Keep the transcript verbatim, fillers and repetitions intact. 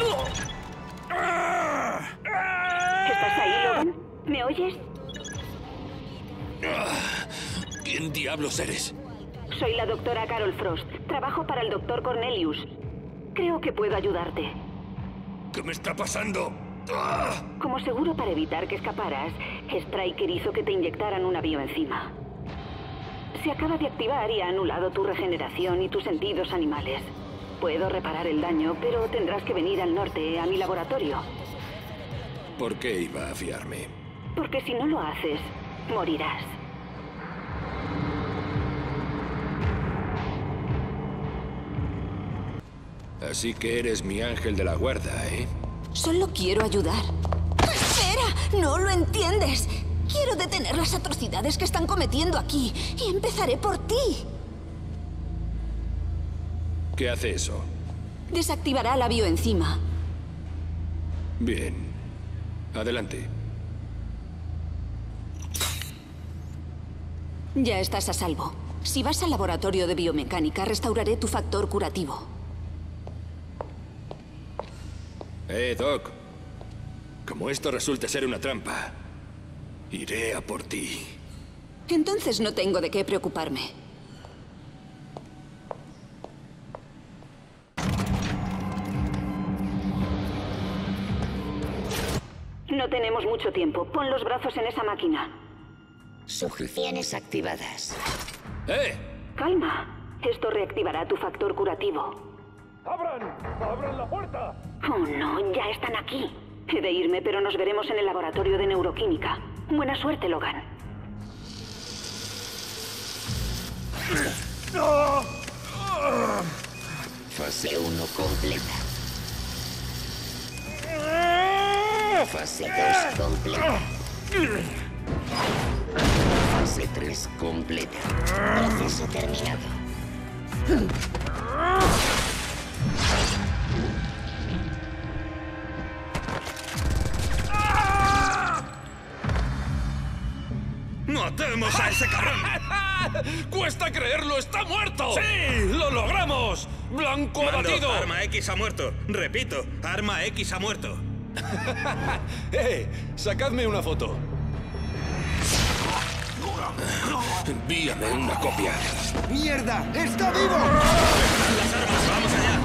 ¿Estás ahí, Logan? ¿Me oyes? ¿Quién diablos eres? Soy la doctora Carol Frost. Trabajo para el doctor Cornelius. Creo que puedo ayudarte. ¿Qué me está pasando? Como seguro para evitar que escaparas, Stryker hizo que te inyectaran una bioenzima. Se acaba de activar y ha anulado tu regeneración y tus sentidos animales. Puedo reparar el daño, pero tendrás que venir al norte, a mi laboratorio. ¿Por qué iba a fiarme? Porque si no lo haces, morirás. Así que eres mi ángel de la guarda, ¿eh? Solo quiero ayudar. ¡Espera! ¡No lo entiendes! Quiero detener las atrocidades que están cometiendo aquí. Y empezaré por ti. ¿Qué hace eso? Desactivará la bioenzima. Bien. Adelante. Ya estás a salvo. Si vas al laboratorio de biomecánica, restauraré tu factor curativo. Eh, Doc. Como esto resulte ser una trampa, iré a por ti. Entonces no tengo de qué preocuparme. No tenemos mucho tiempo. Pon los brazos en esa máquina. Sujeciones activadas. ¡Eh! Calma. Esto reactivará tu factor curativo. ¡Abran! ¡Abran la puerta! Oh, no. Ya están aquí. He de irme, pero nos veremos en el laboratorio de neuroquímica. Buena suerte, Logan. Fase uno completa. Fase dos completa. Fase tres completa. Proceso terminado. ¡Matemos a ese cabrón! ¡Cuesta creerlo! ¡Está muerto! ¡Sí! ¡Lo logramos! ¡Blanco abatido! Arma X ha muerto. Repito, Arma X ha muerto. ¡Eh! ¡Sacadme una foto! Envíame una copia. ¡Mierda! ¡Está vivo! Las armas, vamos allá.